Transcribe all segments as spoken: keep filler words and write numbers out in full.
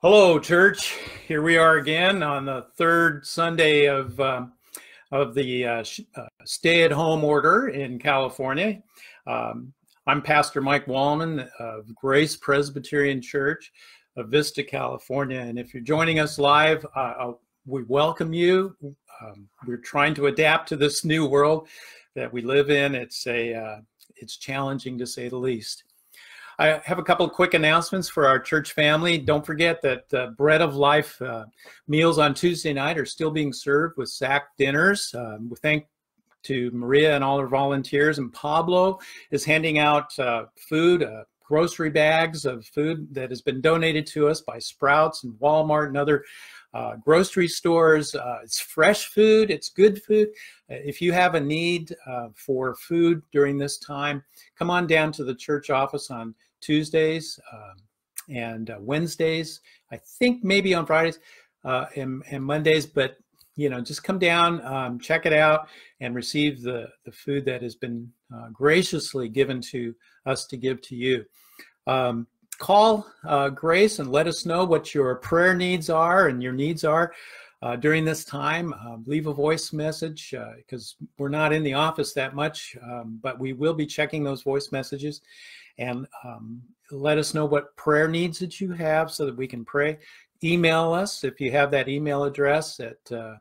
Hello, church. Here we are again on the third Sunday of um, of the uh, uh, stay-at-home order in California. Um, I'm Pastor Mike Wallman of Grace Presbyterian Church of Vista, California. And if you're joining us live, uh, we welcome you. Um, we're trying to adapt to this new world that we live in. It's a uh, it's challenging, to say the least. I have a couple of quick announcements for our church family. Don't forget that uh, Bread of Life uh, meals on Tuesday night are still being served with sack dinners. Um, we thank to Maria and all her volunteers, and Pablo is handing out uh, food, uh, grocery bags of food that has been donated to us by Sprouts and Walmart and other uh, grocery stores. Uh, it's fresh food, it's good food. Uh, if you have a need uh, for food during this time, come on down to the church office on Tuesdays um, and uh, Wednesdays, I think maybe on Fridays uh, and, and Mondays, but you know, just come down, um, check it out, and receive the, the food that has been uh, graciously given to us to give to you. Um, call uh, Grace and let us know what your prayer needs are and your needs are uh, during this time. Uh, leave a voice message because uh, we're not in the office that much, um, but we will be checking those voice messages. And um, let us know what prayer needs that you have so that we can pray. Email us if you have that email address at uh,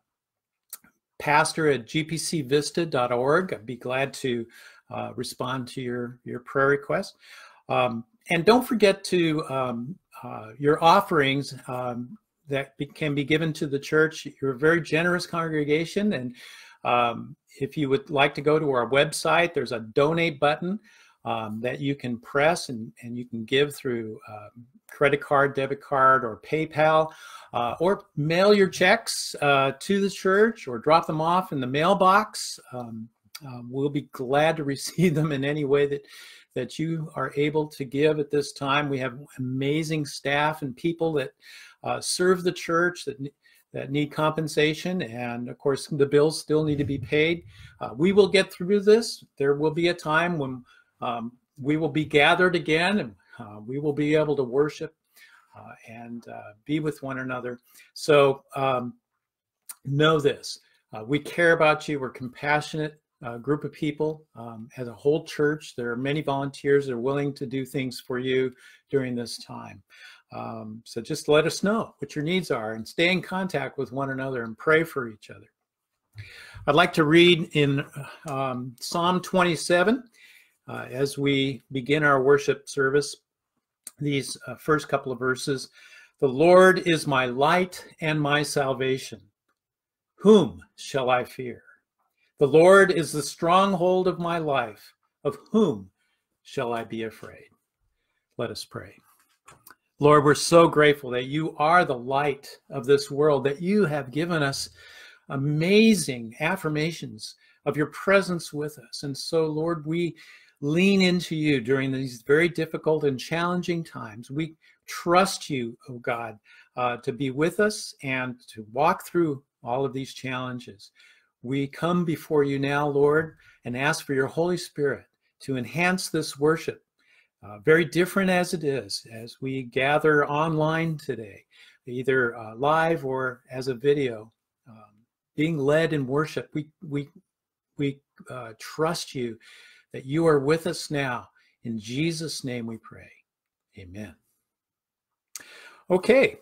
pastor at g p c vista dot org. I'd be glad to uh, respond to your, your prayer requests. Um, and don't forget to um, uh, your offerings um, that be, can be given to the church. You're a very generous congregation, and um, if you would like to go to our website, there's a donate button Um, that you can press, and, and you can give through um, credit card, debit card, or PayPal, uh, or mail your checks uh, to the church or drop them off in the mailbox. Um, uh, we'll be glad to receive them in any way that, that you are able to give at this time. We have amazing staff and people that uh, serve the church that that need compensation, and of course the bills still need to be paid. Uh, we will get through this. There will be a time when Um, we will be gathered again, and uh, we will be able to worship uh, and uh, be with one another. So um, know this, uh, we care about you. We're a compassionate uh, group of people. Um, as a whole church, there are many volunteers that are willing to do things for you during this time. Um, so just let us know what your needs are, and stay in contact with one another and pray for each other. I'd like to read in um, Psalm twenty-seven. Uh, as we begin our worship service, these uh, first couple of verses. The Lord is my light and my salvation. Whom shall I fear? The Lord is the stronghold of my life. Of whom shall I be afraid? Let us pray. Lord, we're so grateful that you are the light of this world, that you have given us amazing affirmations of your presence with us. And so, Lord, we lean into you during these very difficult and challenging times. We trust you, oh God, uh, to be with us and to walk through all of these challenges. We come before you now, Lord, and ask for your Holy Spirit to enhance this worship, uh, very different as it is, as we gather online today, either uh, live or as a video, um, being led in worship. We, we, we uh, trust you that you are with us now. In Jesus' name we pray. Amen. Okay,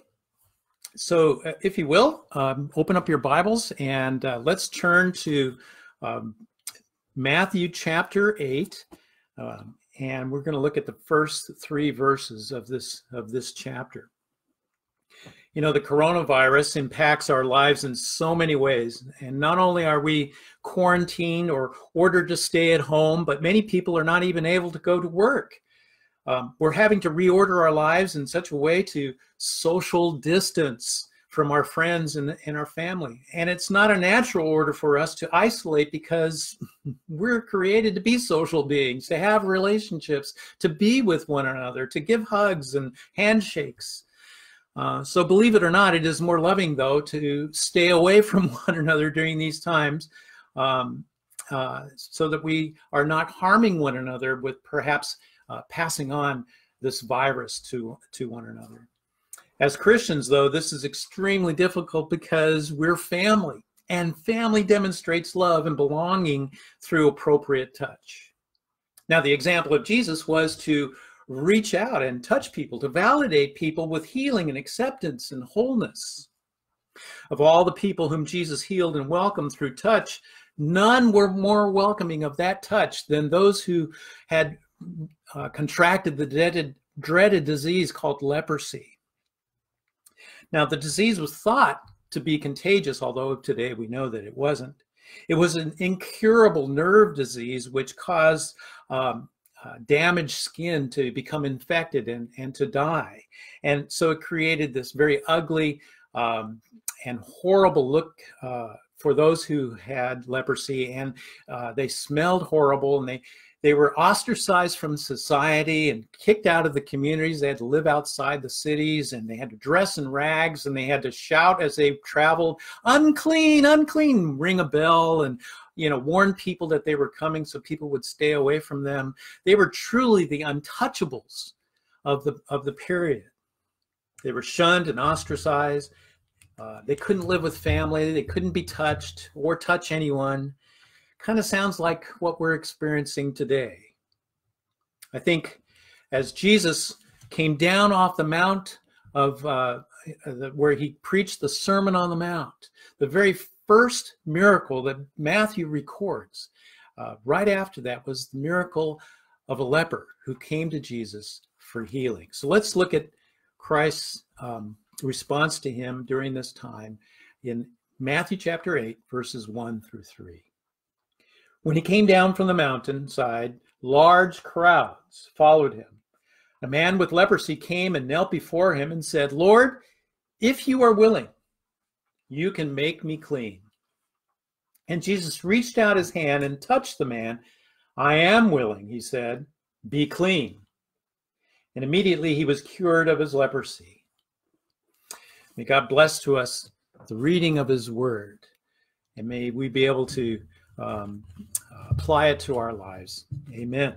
so uh, if you will, um, open up your Bibles and uh, let's turn to um, Matthew chapter eight. Um, and we're going to look at the first three verses of this, of this chapter. You know, the coronavirus impacts our lives in so many ways. And not only are we quarantined or ordered to stay at home, but many people are not even able to go to work. Um, we're having to reorder our lives in such a way to social distance from our friends and, and our family. And it's not a natural order for us to isolate, because we're created to be social beings, to have relationships, to be with one another, to give hugs and handshakes. Uh, so believe it or not, it is more loving, though, to stay away from one another during these times um, uh, so that we are not harming one another with perhaps uh, passing on this virus to, to one another. As Christians, though, this is extremely difficult because we're family, and family demonstrates love and belonging through appropriate touch. Now, the example of Jesus was to reach out and touch people, to validate people with healing and acceptance and wholeness. Of all the people whom Jesus healed and welcomed through touch, none were more welcoming of that touch than those who had uh, contracted the dreaded, dreaded disease called leprosy. Now, the disease was thought to be contagious, although today we know that it wasn't. It was an incurable nerve disease which caused um, uh, damaged skin to become infected and, and to die. And so it created this very ugly um, and horrible look uh, for those who had leprosy, and uh, they smelled horrible, and they They were ostracized from society and kicked out of the communities. They had to live outside the cities, and they had to dress in rags, and they had to shout as they traveled, unclean, unclean, ring a bell, and, you know, warn people that they were coming so people would stay away from them. They were truly the untouchables of the, of the period. They were shunned and ostracized. Uh, they couldn't live with family. They couldn't be touched or touch anyone. Kind of sounds like what we're experiencing today. I think as Jesus came down off the mount of uh, where he preached the Sermon on the Mount, the very first miracle that Matthew records uh, right after that was the miracle of a leper who came to Jesus for healing. So let's look at Christ's um, response to him during this time in Matthew chapter eight, verses one through three. When he came down from the mountainside, large crowds followed him. A man with leprosy came and knelt before him and said, "Lord, if you are willing, you can make me clean." And Jesus reached out his hand and touched the man. "I am willing," he said, "be clean." And immediately he was cured of his leprosy. May God bless to us the reading of his word, and may we be able to Um, uh, apply it to our lives. Amen.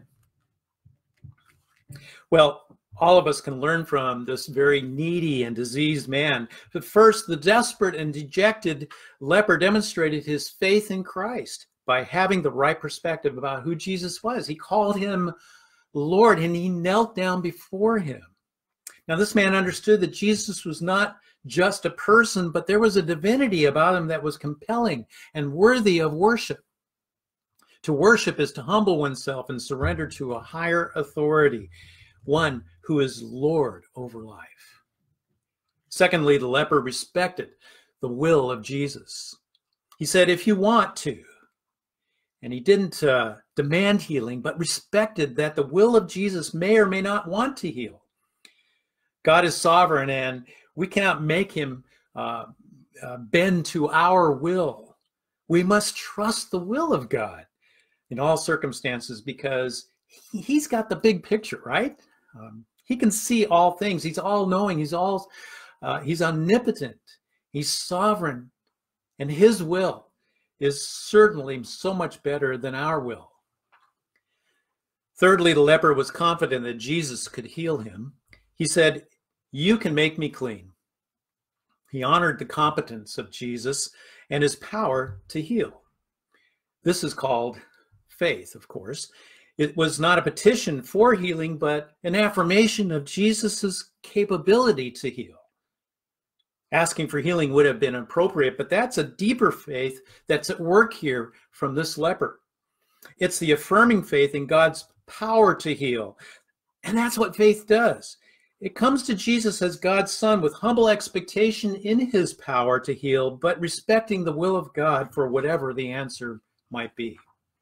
Well, all of us can learn from this very needy and diseased man. But first, the desperate and dejected leper demonstrated his faith in Christ by having the right perspective about who Jesus was. He called him Lord, and he knelt down before him. Now, this man understood that Jesus was not just a person, but there was a divinity about him that was compelling and worthy of worship. To worship is to humble oneself and surrender to a higher authority, one who is Lord over life. Secondly, the leper respected the will of Jesus. He said, "If you want to," and he didn't uh, demand healing, but respected that the will of Jesus may or may not want to heal. God is sovereign, and we cannot make him uh, uh, bend to our will. We must trust the will of God in all circumstances, because he's got the big picture, right? Um, he can see all things. He's all knowing. He's all, uh, he's omnipotent. He's sovereign, and his will is certainly so much better than our will. Thirdly, the leper was confident that Jesus could heal him. He said, "You can make me clean." He honored the competence of Jesus and his power to heal. This is called faith, of course. It was not a petition for healing, but an affirmation of Jesus's capability to heal. Asking for healing would have been appropriate, but that's a deeper faith that's at work here from this leper. It's the affirming faith in God's power to heal. And that's what faith does. It comes to Jesus as God's Son with humble expectation in his power to heal, but respecting the will of God for whatever the answer might be.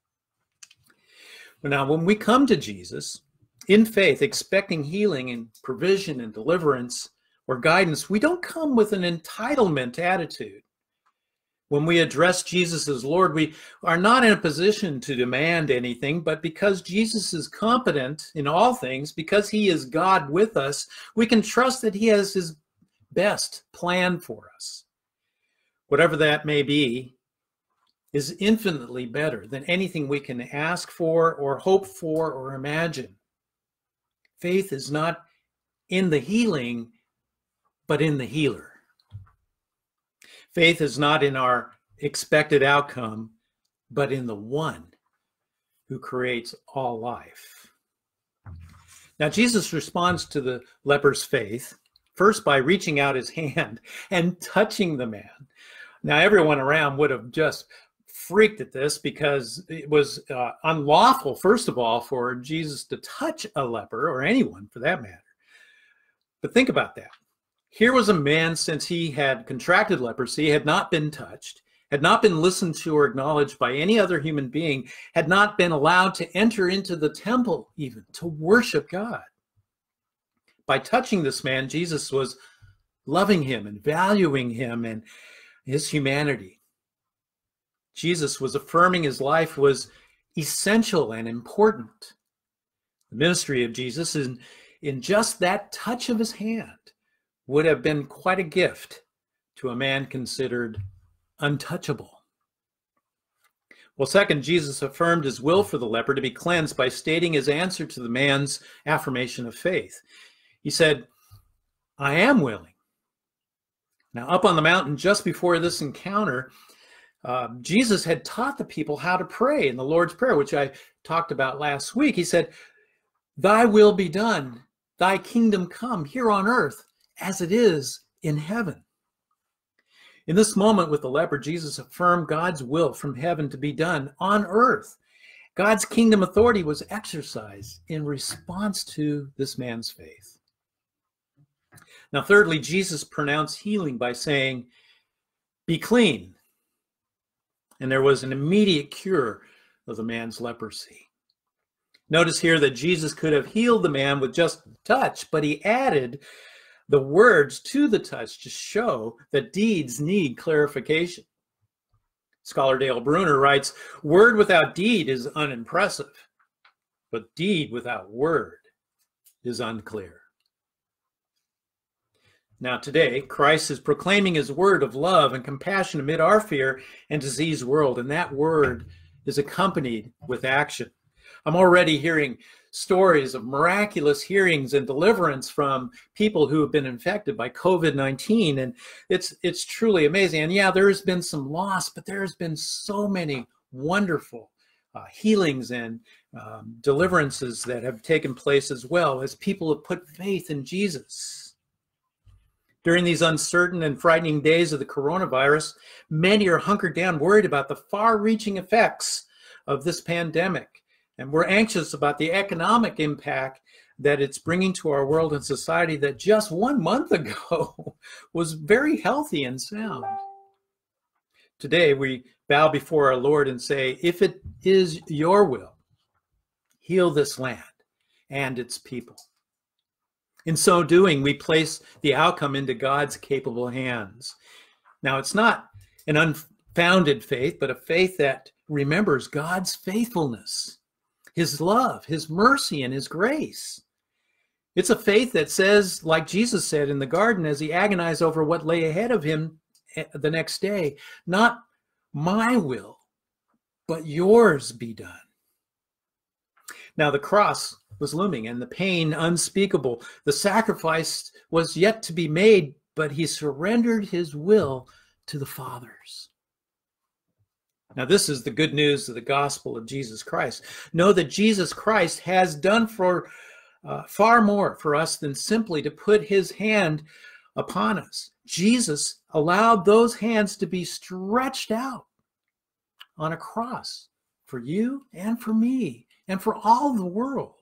Now, when we come to Jesus in faith, expecting healing and provision and deliverance or guidance, we don't come with an entitlement attitude. When we address Jesus as Lord, we are not in a position to demand anything, but because Jesus is competent in all things, because he is God with us, we can trust that he has his best plan for us. Whatever that may be is infinitely better than anything we can ask for or hope for or imagine. Faith is not in the healing, but in the healer. Faith is not in our expected outcome, but in the one who creates all life. Now, Jesus responds to the leper's faith first by reaching out his hand and touching the man. Now, everyone around would have just freaked at this because it was uh, unlawful, first of all, for Jesus to touch a leper, or anyone for that matter. But think about that. Here was a man, since he had contracted leprosy, had not been touched, had not been listened to or acknowledged by any other human being, had not been allowed to enter into the temple even to worship God. By touching this man, Jesus was loving him and valuing him and his humanity. Jesus was affirming his life was essential and important. The ministry of Jesus, in, in just that touch of his hand, would have been quite a gift to a man considered untouchable. Well, second, Jesus affirmed his will for the leper to be cleansed by stating his answer to the man's affirmation of faith. He said, "I am willing." Now, up on the mountain just before this encounter, uh, Jesus had taught the people how to pray in the Lord's Prayer, which I talked about last week. He said, "Thy will be done, thy kingdom come here on earth as it is in heaven." In this moment with the leper, Jesus affirmed God's will from heaven to be done on earth. God's kingdom authority was exercised in response to this man's faith. Now, thirdly, Jesus pronounced healing by saying, "Be clean." And there was an immediate cure of the man's leprosy. Notice here that Jesus could have healed the man with just a touch, but he added the words to the touch to show that deeds need clarification. Scholar Dale Bruner writes, "Word without deed is unimpressive, but deed without word is unclear." Now today, Christ is proclaiming his word of love and compassion amid our fear and diseased world, and that word is accompanied with action. I'm already hearing stories of miraculous healings and deliverance from people who have been infected by COVID nineteen, and it's it's truly amazing. And yeah, there has been some loss, but there has been so many wonderful uh, healings and um, deliverances that have taken place as well as people have put faith in Jesus. During these uncertain and frightening days of the coronavirus, many are hunkered down, worried about the far-reaching effects of this pandemic. And we're anxious about the economic impact that it's bringing to our world and society that just one month ago was very healthy and sound. Today, we bow before our Lord and say, "If it is your will, heal this land and its people." In so doing, we place the outcome into God's capable hands. Now, it's not an unfounded faith, but a faith that remembers God's faithfulness, his love, his mercy, and his grace. It's a faith that says, like Jesus said in the garden as he agonized over what lay ahead of him the next day, "Not my will, but yours be done." Now the cross was looming and the pain unspeakable. The sacrifice was yet to be made, but he surrendered his will to the Father's. Now, this is the good news of the gospel of Jesus Christ. Know that Jesus Christ has done for uh, far more for us than simply to put his hand upon us. Jesus allowed those hands to be stretched out on a cross for you and for me and for all the world.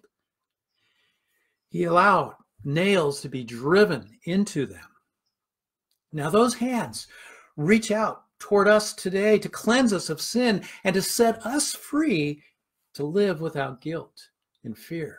He allowed nails to be driven into them. Now, those hands reach out toward us today to cleanse us of sin and to set us free to live without guilt and fear.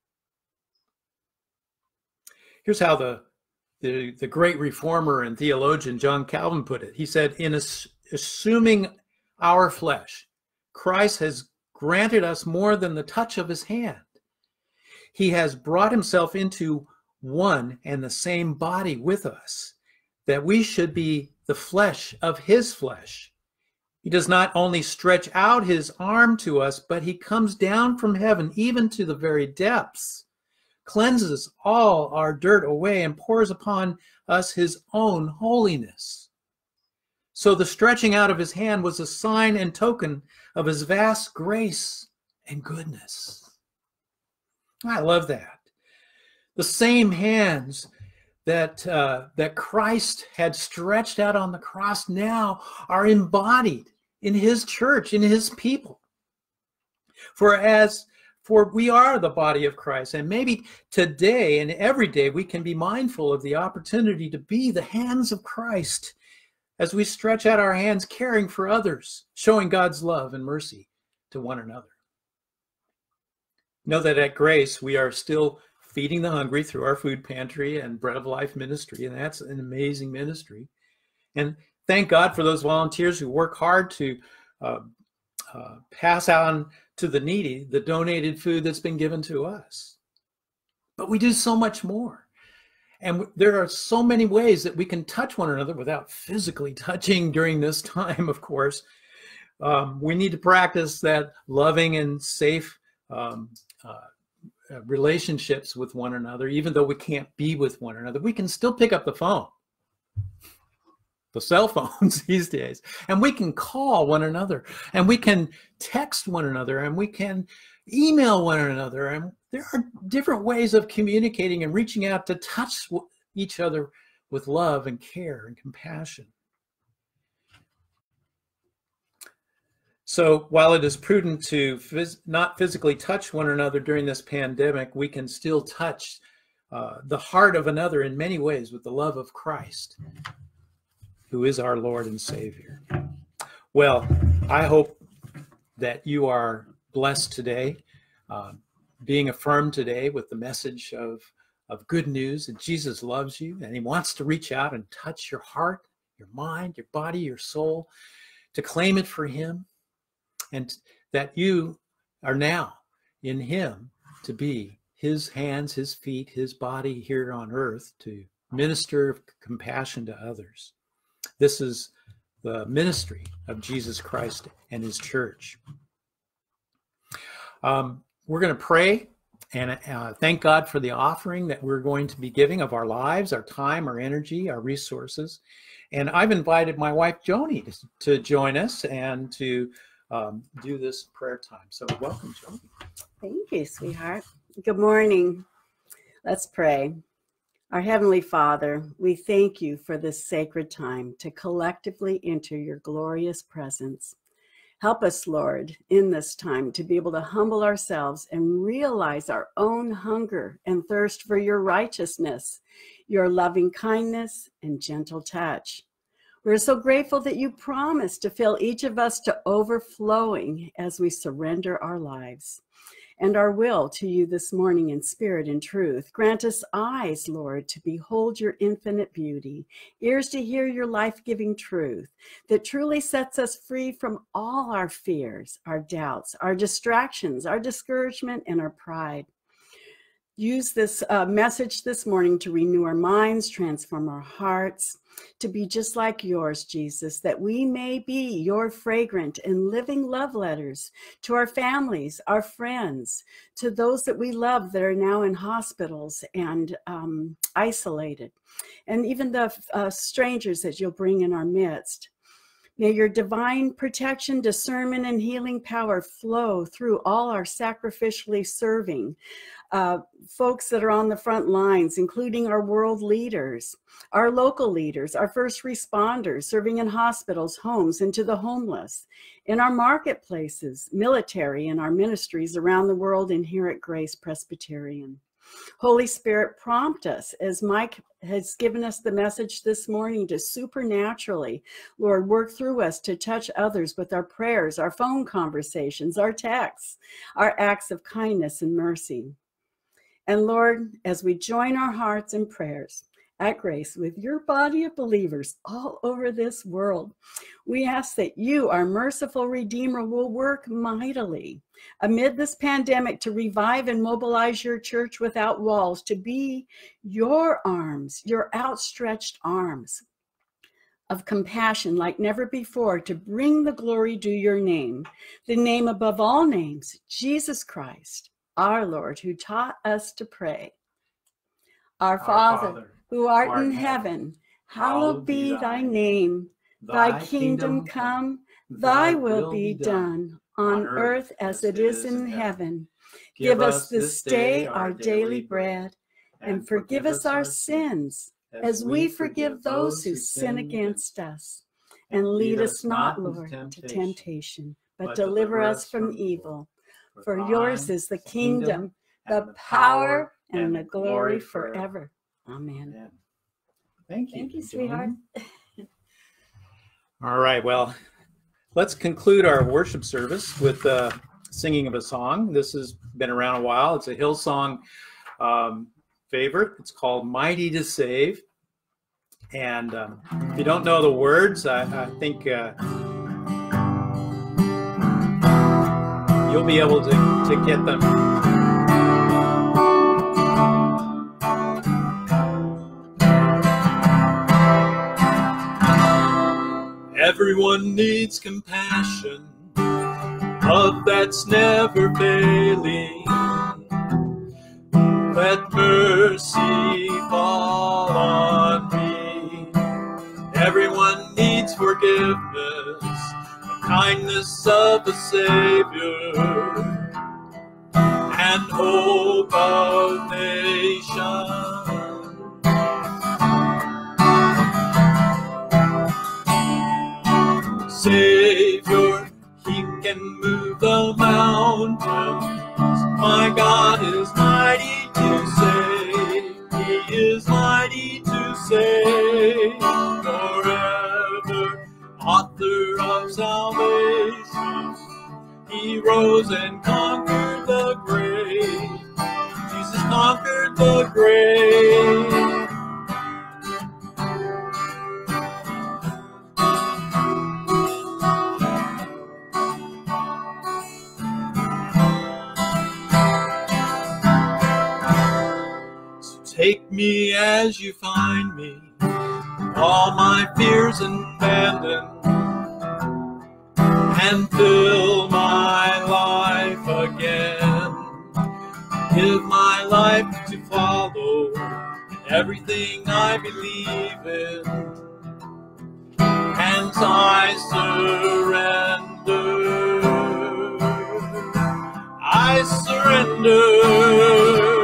Here's how the, the, the great reformer and theologian John Calvin put it. He said, "In ass- assuming our flesh, Christ has granted us more than the touch of his hand. He has brought himself into one and the same body with us, that we should be the flesh of his flesh. He does not only stretch out his arm to us, but he comes down from heaven, even to the very depths, cleanses all our dirt away, and pours upon us his own holiness. So the stretching out of his hand was a sign and token of his vast grace and goodness. I love that. The same hands that, uh, that Christ had stretched out on the cross now are embodied in his church, in his people. For as for we are the body of Christ, and maybe today and every day we can be mindful of the opportunity to be the hands of Christ as we stretch out our hands, caring for others, showing God's love and mercy to one another. Know that at Grace we are still feeding the hungry through our food pantry and Bread of Life ministry, and that's an amazing ministry. And thank God for those volunteers who work hard to uh, uh, pass on to the needy the donated food that's been given to us. But we do so much more. And there are so many ways that we can touch one another without physically touching during this time, of course. Um, we need to practice that loving and safe um, uh, relationships with one another, even though we can't be with one another. We can still pick up the phone, the cell phones these days, and we can call one another, and we can text one another, and we can email one another, and there are different ways of communicating and reaching out to touch each other with love and care and compassion. So while it is prudent to phys- not physically touch one another during this pandemic, we can still touch uh, the heart of another in many ways with the love of Christ, who is our Lord and Savior. Well, I hope that you are blessed today, uh, being affirmed today with the message of, of good news that Jesus loves you and he wants to reach out and touch your heart, your mind, your body, your soul, to claim it for him, and that you are now in him to be his hands, his feet, his body here on earth to minister compassion to others. This is the ministry of Jesus Christ and his church. Um, we're going to pray and uh, thank God for the offering that we're going to be giving of our lives, our time, our energy, our resources. And I've invited my wife, Joni, to, to join us and to um, do this prayer time. So welcome, Joni. Thank you, sweetheart. Good morning. Let's pray. Our Heavenly Father, we thank you for this sacred time to collectively enter your glorious presence. Help us, Lord, in this time to be able to humble ourselves and realize our own hunger and thirst for your righteousness, your loving kindness and gentle touch. We're so grateful that you promised to fill each of us to overflowing as we surrender our lives and our will to you this morning in spirit and truth. Grant us eyes, Lord, to behold your infinite beauty, ears to hear your life-giving truth that truly sets us free from all our fears, our doubts, our distractions, our discouragement, and our pride. Use this uh, message this morning to renew our minds, transform our hearts, to be just like yours, Jesus, that we may be your fragrant and living love letters to our families, our friends, to those that we love that are now in hospitals and um, isolated, and even the uh, strangers that you'll bring in our midst. May your divine protection, discernment, and healing power flow through all our sacrificially serving uh, folks that are on the front lines, including our world leaders, our local leaders, our first responders serving in hospitals, homes, and to the homeless, in our marketplaces, military, and our ministries around the world and here at Grace Presbyterian. Holy Spirit, prompt us as Mike has given us the message this morning to supernaturally, Lord, work through us to touch others with our prayers, our phone conversations, our texts, our acts of kindness and mercy. And Lord, as we join our hearts and prayers at Grace with your body of believers all over this world, we ask that you, our merciful Redeemer, will work mightily amid this pandemic to revive and mobilize your church without walls, to be your arms, your outstretched arms of compassion like never before, to bring the glory due your name, the name above all names, Jesus Christ. our Lord, who taught us to pray. Our, Our Father, Father, who art art in in heaven, hallowed be thy name. Thy Thy kingdom come, thy will be done, on earth as it is in heaven. Give us this day our daily bread, and forgive us our sins, as we forgive those who sin against us. And lead us not, Lord, to temptation, but deliver us from evil. For yours is the kingdom, the power, and the glory forever. Amen. Thank you. Thank you, sweetheart. All right, well, let's conclude our worship service with uh, singing of a song. This has been around a while. It's a Hillsong um, favorite. It's called Mighty to Save. And um, if you don't know the words, I, I think uh, you'll be able to, to get them. Everyone needs compassion, love that's never failing. Let mercy fall on me. Everyone needs forgiveness, the kindness of the Savior, and hope of nations. Savior, he can move the mountains. My God is mighty to save. He is mighty to save. Forever, author of salvation. He rose and conquered the grave. Jesus conquered the grave. Take me as you find me, all my fears abandon, and fill my life again. Give my life to follow everything I believe in, and I surrender. I surrender.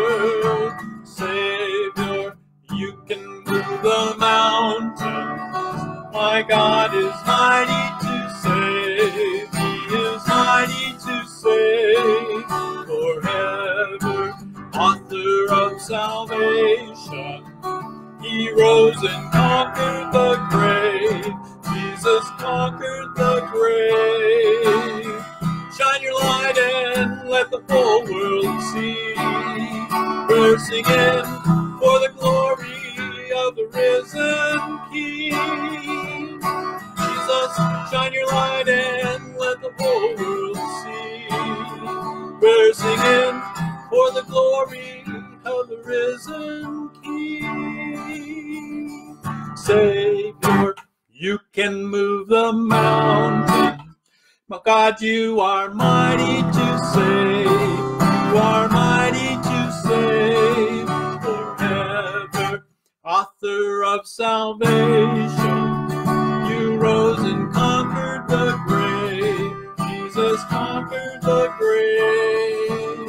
The mountains, my God is mighty to save. He is mighty to save. Forever, author of salvation. He rose and conquered the grave. Jesus conquered the grave. Shine your light and let the whole world see. We're singing for the glory of the risen King. Jesus, shine your light and let the whole world see. We're singing for the glory of the risen King. Savior, you can move the mountain. My God, you are mighty to save. You are mighty to save. Forever, author of salvation, you rose and conquered the grave. Jesus conquered the grave.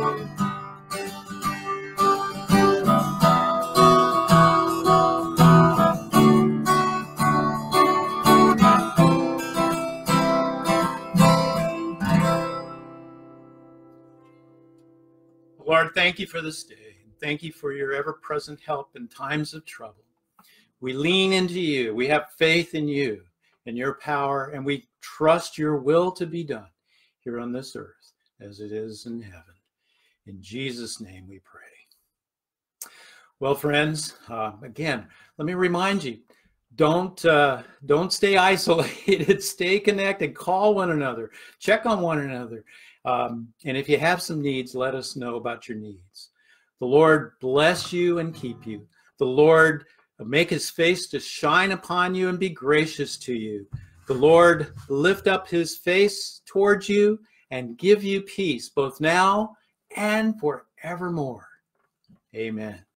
Lord, thank you for this day. Thank you for your ever-present help in times of trouble. We lean into you. We have faith in you and your power, and we trust your will to be done here on this earth as it is in heaven. In Jesus' name we pray. Well, friends, uh, again, let me remind you, don't, uh, don't stay isolated. Stay connected. Call one another. Check on one another. Um, and if you have some needs, let us know about your needs. The Lord bless you and keep you. The Lord make his face to shine upon you and be gracious to you. The Lord lift up his face towards you and give you peace, both now and forevermore. Amen.